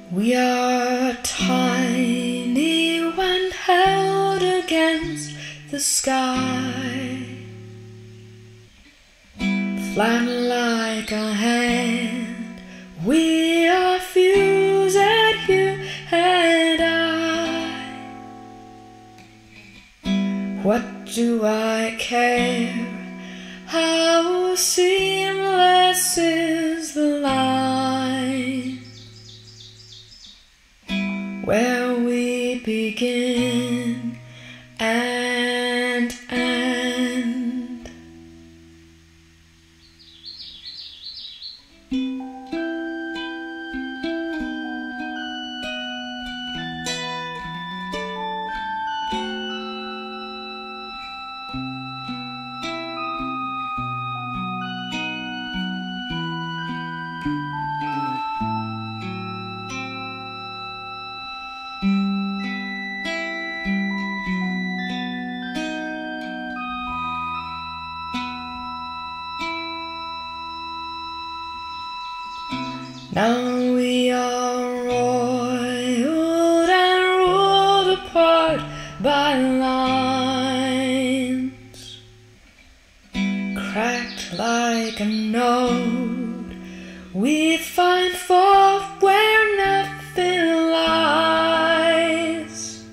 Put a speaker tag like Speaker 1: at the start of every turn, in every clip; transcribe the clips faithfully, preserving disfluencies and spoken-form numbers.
Speaker 1: We are tiny when held against the sky, flat like a hand. We are fused, you and I. What do I care? How seamless is the line where we begin and end. Now we are roiled and ruled apart by lines, cracked like a node. We find fault where nothing lies.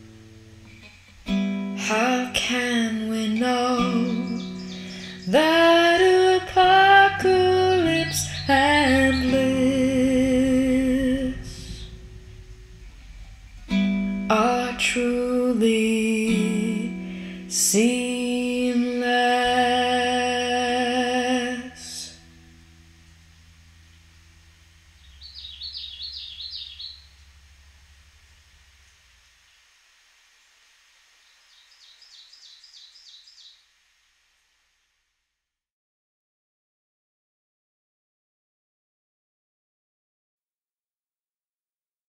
Speaker 1: How can we know that apocalypse and bliss are truly seen?